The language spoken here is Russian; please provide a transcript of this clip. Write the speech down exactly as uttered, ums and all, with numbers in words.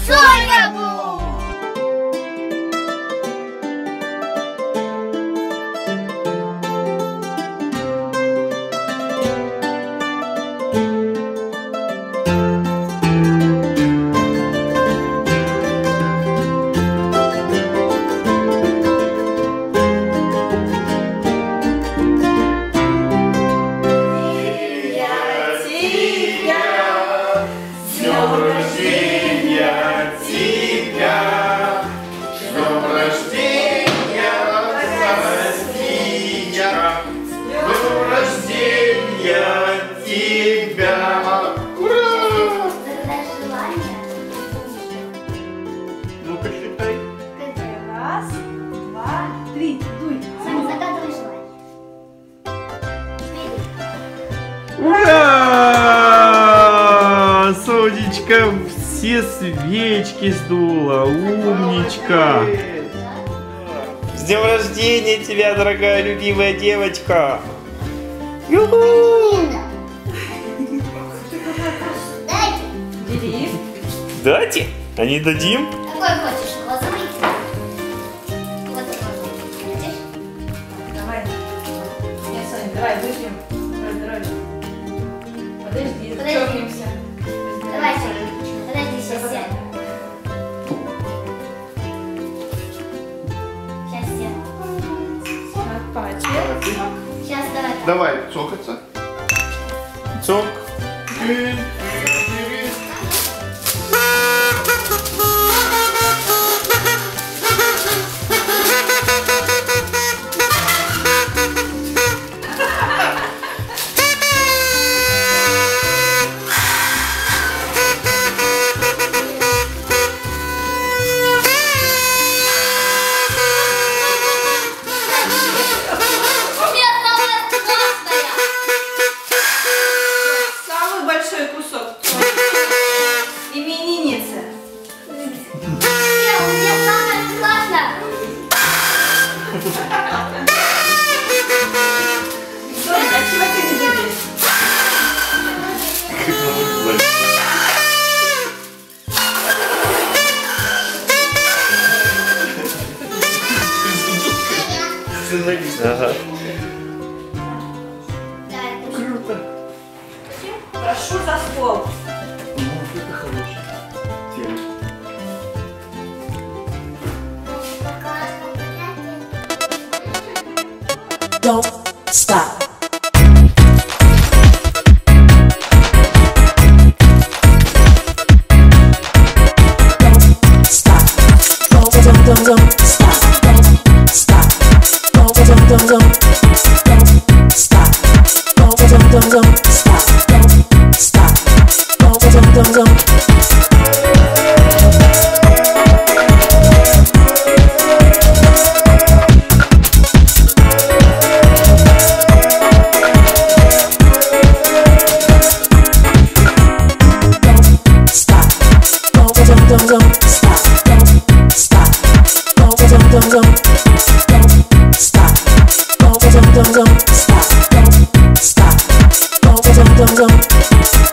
Соня Бум! Ну-ка, считай. Раз, два, три. Дуй. Соня, загадывай желание. Ура! Сонечка все свечки сдула. Умничка. С днем рождения тебя, дорогая любимая девочка. Ю-ху! Дайте. Бери. Дайте? А не дадим? Какой хочешь? Розовый? Вот такой. Видишь? Давай. Нет, Соня, давай, выпьем. Давай, давай. Подожди, Подожди. чокнемся. Давай, Соня. Подожди, сейчас сяду. Сейчас сяду. Так, пачек. Сейчас давай. Давай, цокаться. Цок. У меня самая классная. Самый большой кусок. Именинница. Нет, у меня самая классная. Соня, а чего ты не любишь? Ага. Давай, кушай. Круто. Прошу за стол. Ну, это хорошая тема. Don't stop. Don't stop. Don't, don't, don't, don't stop. Don't stop. Don't, don't, don't, don't. Don't stop. Don't, don't, don't, don't stop. Don't stop. Don't, don't, don't, don't. Don't, don't stop. Don't stop. Don't, don't, don't, don't. Don't stop. Don't, don't, don't, don't. Stop. Don't stop. Don't, don't, don't, don't.